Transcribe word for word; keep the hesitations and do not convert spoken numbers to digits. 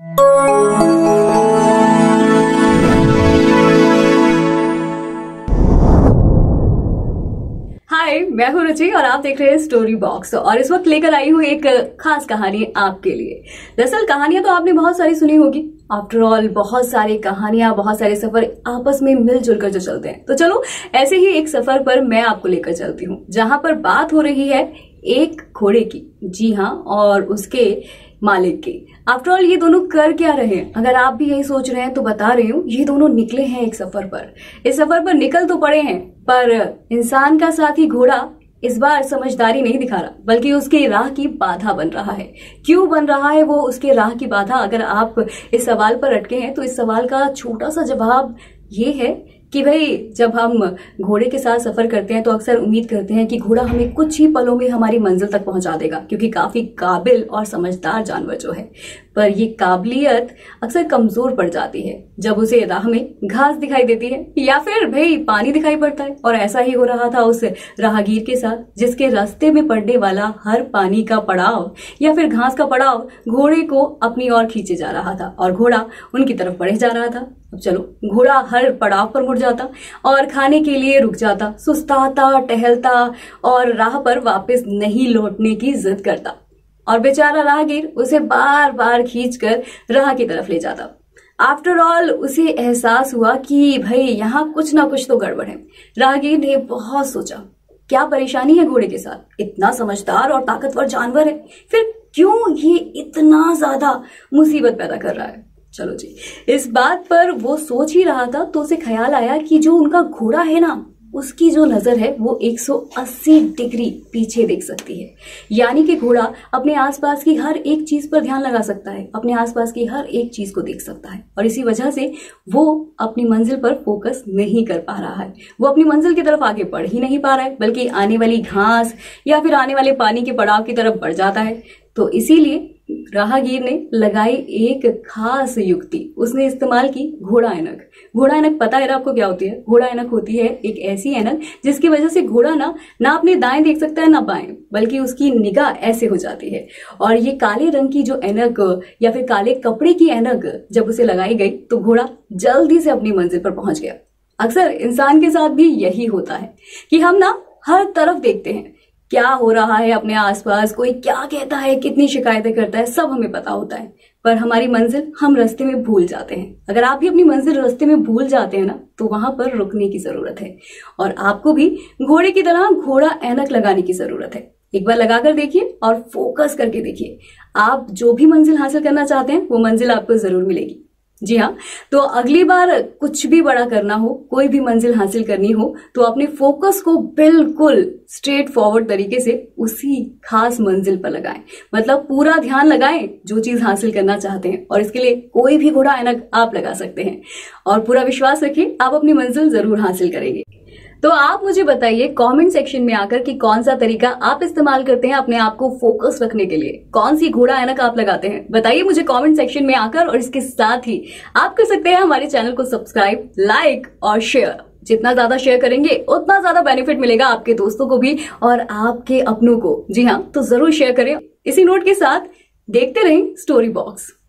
हाय, मैं हूं रुचि और आप देख रहे हैं स्टोरी बॉक्स। और इस वक्त लेकर आई हूं एक खास कहानी आपके लिए। दरअसल कहानियां तो आपने बहुत सारी सुनी होगी। आफ्टर ऑल बहुत सारी कहानियां, बहुत सारे सफर आपस में मिलजुल कर जो चलते हैं। तो चलो ऐसे ही एक सफर पर मैं आपको लेकर चलती हूँ, जहां पर बात हो रही है एक घोड़े की। जी हाँ, और उसके मालिक की। आफ्टर ऑल ये दोनों कर क्या रहे हैं? अगर आप भी यही सोच रहे हैं तो बता रही हूँ, ये दोनों निकले हैं एक सफर पर। इस सफर पर निकल तो पड़े हैं, पर इंसान का साथी घोड़ा इस बार समझदारी नहीं दिखा रहा, बल्कि उसकी राह की बाधा बन रहा है। क्यों बन रहा है वो उसके राह की बाधा? अगर आप इस सवाल पर अटके हैं तो इस सवाल का छोटा सा जवाब ये है कि भाई, जब हम घोड़े के साथ सफर करते हैं तो अक्सर उम्मीद करते हैं कि घोड़ा हमें कुछ ही पलों में हमारी मंजिल तक पहुंचा देगा, क्योंकि काफी काबिल और समझदार जानवर जो है। पर ये काबिलियत अक्सर कमजोर पड़ जाती है जब उसे राह में घास दिखाई देती है या फिर भाई पानी दिखाई पड़ता है। और ऐसा ही हो रहा था उस राहगीर के साथ, जिसके रास्ते में पड़ने वाला हर पानी का पड़ाव या फिर घास का पड़ाव घोड़े को अपनी ओर खींचे जा रहा था और घोड़ा उनकी तरफ बढ़े जा रहा था। अब चलो, घोड़ा हर पड़ाव पर मुड़ जाता और खाने के लिए रुक जाता, सुस्ताता, टहलता और राह पर वापस नहीं लौटने की जिद करता। और बेचारा राहगीर उसे बार बार खींचकर राह की तरफ ले जाता। आफ्टर ऑल उसे एहसास हुआ कि भाई यहाँ कुछ ना कुछ तो गड़बड़ है। राहगीर ने बहुत सोचा, क्या परेशानी है घोड़े के साथ? इतना समझदार और ताकतवर जानवर है, फिर क्यों ये इतना ज्यादा मुसीबत पैदा कर रहा है? चलो जी, इस बात पर वो सोच ही रहा था तो उसे ख्याल आया कि जो उनका घोड़ा है ना, उसकी जो नजर है वो एक सौ अस्सी डिग्री पीछे देख सकती है। यानी कि घोड़ा अपने आसपास की हर एक चीज पर ध्यान लगा सकता है, अपने आसपास की हर एक चीज को देख सकता है, और इसी वजह से वो अपनी मंजिल पर फोकस नहीं कर पा रहा है। वो अपनी मंजिल की तरफ आगे बढ़ ही नहीं पा रहा है, बल्कि आने वाली घास या फिर आने वाले पानी के पड़ाव की तरफ बढ़ जाता है। तो इसीलिए राहगीर ने लगाई एक खास युक्ति। उसने इस्तेमाल की घोड़ा ऐनक। घोड़ा ऐनक पता है आपको क्या होती है? घोड़ा ऐनक होती है एक ऐसी ऐनक जिसकी वजह से घोड़ा ना ना अपने दाएं देख सकता है ना बाएं, बल्कि उसकी निगाह ऐसे हो जाती है। और ये काले रंग की जो ऐनक या फिर काले कपड़े की ऐनक जब उसे लगाई गई तो घोड़ा जल्दी से अपनी मंजिल पर पहुंच गया। अक्सर इंसान के साथ भी यही होता है कि हम ना हर तरफ देखते हैं, क्या हो रहा है अपने आसपास, कोई क्या कहता है, कितनी शिकायतें करता है, सब हमें पता होता है, पर हमारी मंजिल हम रास्ते में भूल जाते हैं। अगर आप भी अपनी मंजिल रास्ते में भूल जाते हैं ना, तो वहां पर रुकने की जरूरत है। और आपको भी घोड़े की तरह घोड़ा ऐनक लगाने की जरूरत है। एक बार लगाकर देखिए और फोकस करके देखिए, आप जो भी मंजिल हासिल करना चाहते हैं वो मंजिल आपको जरूर मिलेगी। जी हाँ, तो अगली बार कुछ भी बड़ा करना हो, कोई भी मंजिल हासिल करनी हो, तो अपने फोकस को बिल्कुल स्ट्रेट फॉरवर्ड तरीके से उसी खास मंजिल पर लगाएं। मतलब पूरा ध्यान लगाएं जो चीज हासिल करना चाहते हैं, और इसके लिए कोई भी घोड़ा ऐनक आप लगा सकते हैं। और पूरा विश्वास रखिए, आप अपनी मंजिल जरूर हासिल करेंगे। तो आप मुझे बताइए कमेंट सेक्शन में आकर कि कौन सा तरीका आप इस्तेमाल करते हैं अपने आप को फोकस रखने के लिए। कौन सी घोड़ा ऐनक आप लगाते हैं, बताइए मुझे कमेंट सेक्शन में आकर। और इसके साथ ही आप कर सकते हैं हमारे चैनल को सब्सक्राइब, लाइक और शेयर। जितना ज्यादा शेयर करेंगे उतना ज्यादा बेनिफिट मिलेगा आपके दोस्तों को भी और आपके अपनों को। जी हाँ, तो जरूर शेयर करें। इसी नोट के साथ देखते रहें स्टोरी बॉक्स।